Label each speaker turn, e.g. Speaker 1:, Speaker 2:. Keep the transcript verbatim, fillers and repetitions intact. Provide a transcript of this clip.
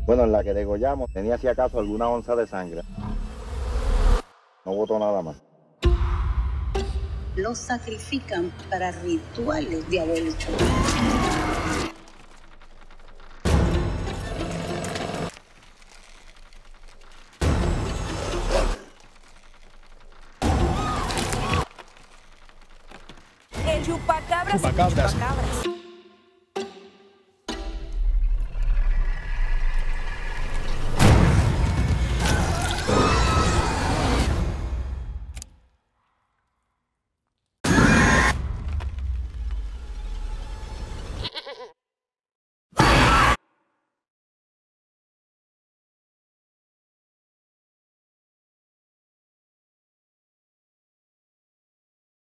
Speaker 1: Bueno, en la que degollamos tenía si acaso alguna onza de sangre. No botó nada más.
Speaker 2: Los sacrifican para rituales diabólicos.
Speaker 3: El chupacabras.
Speaker 4: Chupacabras.
Speaker 3: Chupacabras.